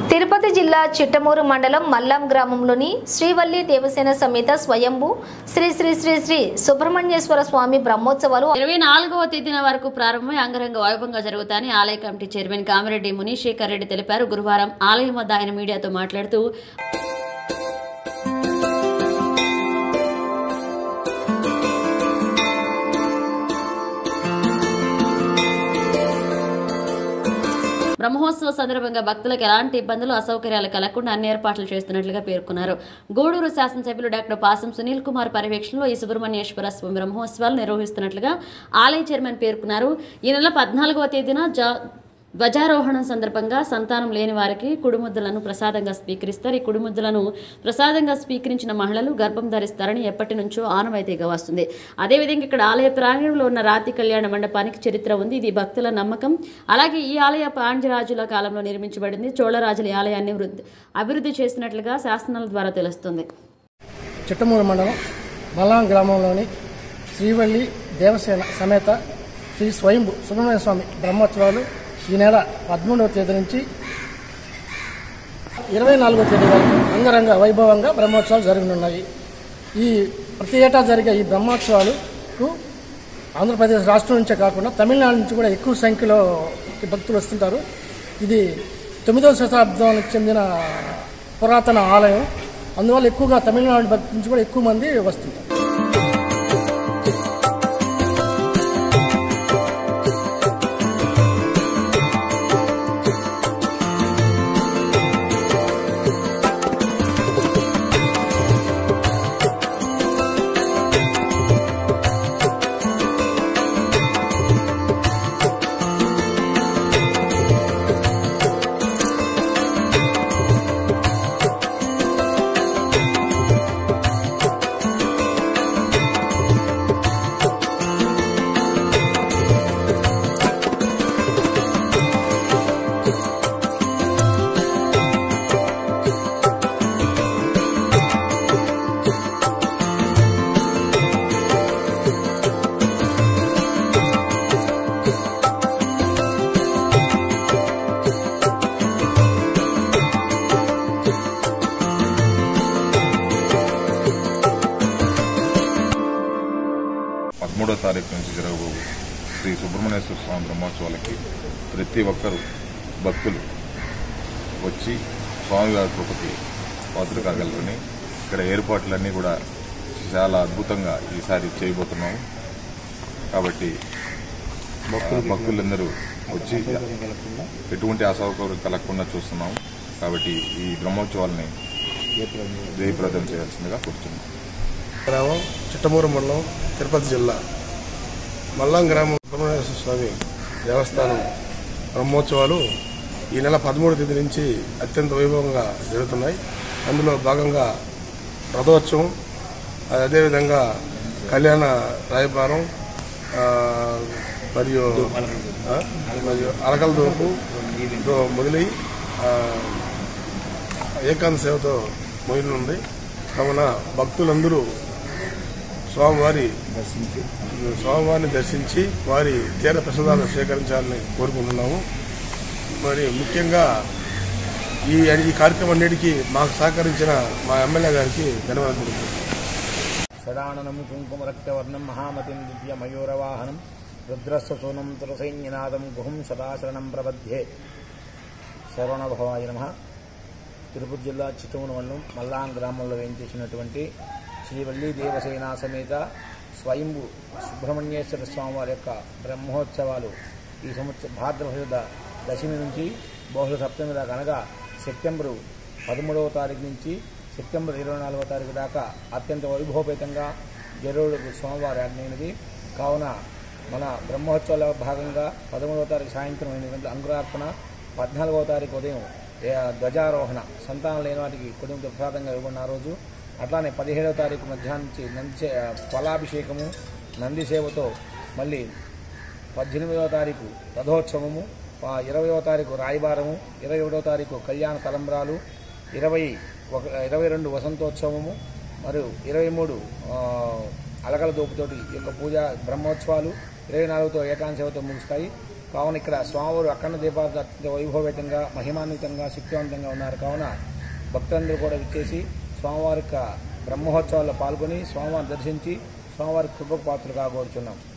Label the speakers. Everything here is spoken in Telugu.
Speaker 1: తిరుపతి జిల్లా చిట్టమూరు మండలం మల్లాం గ్రామంలోని శ్రీవల్లి దేవసేన సమేత స్వయంభూ శ్రీ శ్రీ శ్రీ శ్రీ సుబ్రహ్మణ్యేశ్వర స్వామి బ్రహ్మోత్సవాలు
Speaker 2: 24వ తేదీన వరకు ప్రారంభమై అంగరంగ వైభవంగా జరుగుతాయని ఆలయ కమిటీ చైర్మన్ కామిరెడ్డి మునీశేఖర్ రెడ్డి తెలిపారు. గురువారం ఆలయం వద్ద ఆయన మీడియాతో మాట్లాడుతూ బ్రహ్మోత్సవ సందర్భంగా భక్తులకు ఎలాంటి ఇబ్బందులు అసౌకర్యాలు కలగకుండా అన్ని ఏర్పాట్లు చేస్తున్నట్లుగా పేర్కొన్నారు. గూడూరు శాసనసభ్యులు డాక్టర్ పాసం సునీల్ కుమార్ పర్యవేక్షణలో ఈ సుబ్రహ్మణ్యేశ్వర స్వామి బ్రహ్మోత్సవాలు నిర్వహిస్తున్నట్లుగా ఆలయ చైర్మన్ పేర్కొన్నారు. ఈ నెల 14వ తేదీన ధ్వజారోహణం సందర్భంగా సంతానం లేని వారికి కుడిముద్దలను ప్రసాదంగా స్వీకరిస్తారు. ఈ కుడిముద్దలను ప్రసాదంగా స్వీకరించిన మహిళలు గర్భం ధరిస్తారని ఎప్పటి నుంచో ఆనవాయితీగా వస్తుంది. అదేవిధంగా ఇక్కడ ఆలయ ప్రాంగణంలో ఉన్న రాతి కళ్యాణ మండపానికి చరిత్ర ఉంది. ఇది భక్తుల నమ్మకం. అలాగే ఈ ఆలయ పాండ్యరాజుల కాలంలో నిర్మించబడింది. చోళరాజుల ఆలయాన్ని అభివృద్ధి చేసినట్లుగా శాసనాల ద్వారా తెలుస్తుంది.
Speaker 3: చిట్టమూరు మండలం మల్లాం గ్రామంలోని శ్రీవల్లి దేవసేన సమేత శ్రీ స్వయంభూ సుబ్రహ్మణ్య స్వామి బ్రహ్మోత్సవాలు ఈ నెల 13వ తేదీ నుంచి 24వ తేదీ వరకు అంగరంగ వైభవంగా బ్రహ్మోత్సవాలు జరగనున్నాయి. ఈ ప్రతి ఏటా జరిగే ఈ బ్రహ్మోత్సవాలకు ఆంధ్రప్రదేశ్ రాష్ట్రం నుంచే కాకుండా తమిళనాడు నుంచి కూడా ఎక్కువ సంఖ్యలో భక్తులు వస్తుంటారు. ఇది 9వ శతాబ్దానికి చెందిన పురాతన ఆలయం. అందువల్ల ఎక్కువగా తమిళనాడు భక్తుల నుంచి కూడా ఎక్కువ మంది వస్తుంటారు.
Speaker 4: తారీఖు నుంచి జరగబోవు శ్రీ సుబ్రహ్మణ్యేశ్వర స్వామి బ్రహ్మోత్సవాలకి ప్రతి ఒక్కరూ భక్తులు వచ్చి స్వామివారి కృపకి పాత్ర కాగలరని ఇక్కడ ఏర్పాట్లన్నీ కూడా చాలా అద్భుతంగా ఈసారి చేయబోతున్నాము. కాబట్టి భక్తులందరూ వచ్చి ఎటువంటి అసౌకర్యం కలగకుండా చూస్తున్నాము. కాబట్టి ఈ బ్రహ్మోత్సవాలని జయప్రదం చేయాల్సిందిగా కోరుతున్నాం.
Speaker 5: గ్రామం చిట్టమూరు మండలం తిరుపతి జిల్లా మల్లాం గ్రామం సుబ్రహ్మణ్యేశ్వర స్వామి దేవస్థానం బ్రహ్మోత్సవాలు ఈ నెల 13వ తేదీ నుంచి అత్యంత వైభవంగా జరుగుతున్నాయి. అందులో భాగంగా రథోత్సవం, అదేవిధంగా కళ్యాణ రాయబారం మరియు అలకల దోపు మొదలై ఏకాంత సేవతో మొదలుంది. కావున భక్తులందరూ స్వామివారిని దర్శించి వారి తీర ప్రసాదాలను స్వీకరించాలని కోరుకుంటున్నాము. మరి ముఖ్యంగా ఈ కార్యక్రమం అన్నిటికీ మాకు సహకరించిన మా ఎమ్మెల్యే గారికి ధన్యవాదాలు.
Speaker 6: షడాననం కుంకుమరక్తవర్ణం మహామతిం దివ్య మయూరవాహనం రుద్రస్వసూనం తులసైన్యనాదం గుహం సదాశరణం ప్రబధ్యే. శరవణభవాయ నమః. తిరుపతి జిల్లా చిట్టమూరు మండలం మల్లాం గ్రామంలో వేయించేసినటువంటి శ్రీవల్లి దేవసేన సమేత స్వయంభూ సుబ్రహ్మణ్యేశ్వర స్వామి వారి యొక్క బ్రహ్మోత్సవాలు ఈ సంవత్సరం భాద్రపద దశమి నుంచి బహుళ సప్తమి దాకా అనగా సెప్టెంబరు 13వ తారీఖు నుంచి సెప్టెంబర్ 24వ తారీఖు దాకా అత్యంత వైభవపేతంగా జరువులకు స్వామివారి ఆజ్ఞైనది. కావున మన బ్రహ్మోత్సవాల భాగంగా 13వ తారీఖు సాయంత్రం 8 గంటల అంకురార్పణ, 14వ తారీఖు ఉదయం ధ్వజారోహణ, సంతానం లేని వాటికి కుటుంబ ప్రసాదంగా ఇవ్వబడిన రోజు. అట్లానే 17వ తారీఖు మధ్యాహ్నం నుంచి ఫలాభిషేకము, నంది సేవతో మళ్ళీ 18వ తారీఖు రథోత్సవము, 20వ తారీఖు రాయబారము, 21వ తారీఖు కళ్యాణ తలంబ్రాలు, 22 వసంతోత్సవము మరియు 23 అలకల దోపుతోటి ఈ యొక్క పూజ బ్రహ్మోత్సవాలు 24తో ఏకాంత సేవతో ముగుస్తాయి. కావున ఇక్కడ స్వామివారు అఖండ దీపాలు అత్యంత వైభవేతంగా మహిమాన్వితంగా శక్తివంతంగా ఉన్నారు. కావున భక్తులందరూ కూడా విచ్చేసి స్వామివారి యొక్క బ్రహ్మోత్సవాల్లో పాల్గొని స్వామివారిని దర్శించి స్వామివారి కృపకు పాత్రలు కాగోరుచున్నాం.